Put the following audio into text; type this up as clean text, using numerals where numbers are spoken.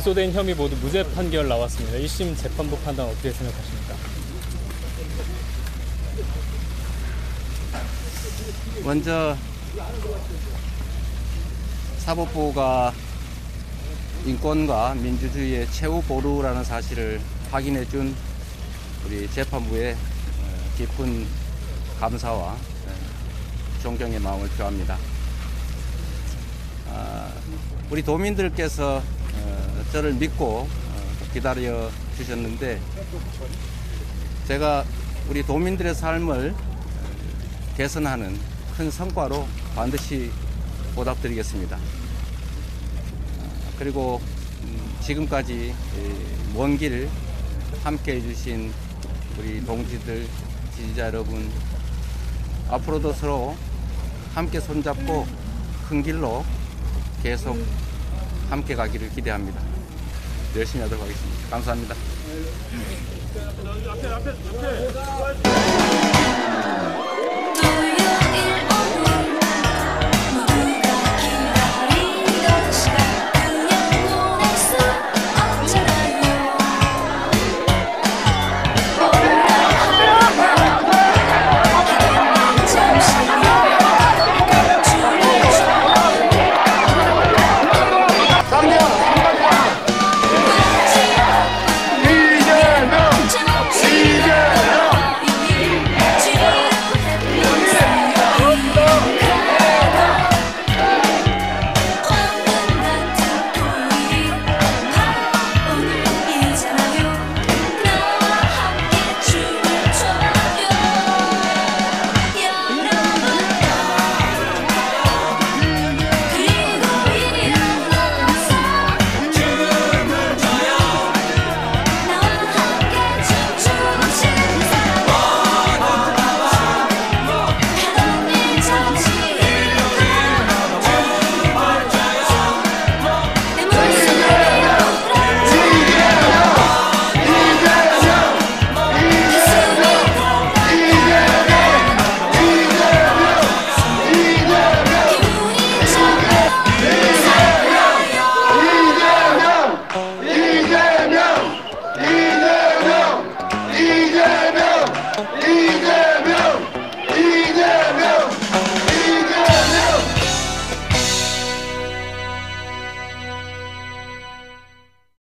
기소된 혐의 모두 무죄 판결 나왔습니다. 1심 재판부 판단 어떻게 생각하십니까? 먼저 사법부가 인권과 민주주의의 최후 보루라는 사실을 확인해 준 우리 재판부의 깊은 감사와 존경의 마음을 표합니다. 우리 도민들께서 저를 믿고 기다려 주셨는데 제가 우리 도민들의 삶을 개선하는 큰 성과로 반드시 보답드리겠습니다. 그리고 지금까지 먼 길 함께 해주신 우리 동지들, 지지자 여러분, 앞으로도 서로 함께 손잡고 큰 길로 계속 함께 가기를 기대합니다. 열심히 하도록 하겠습니다. 감사합니다.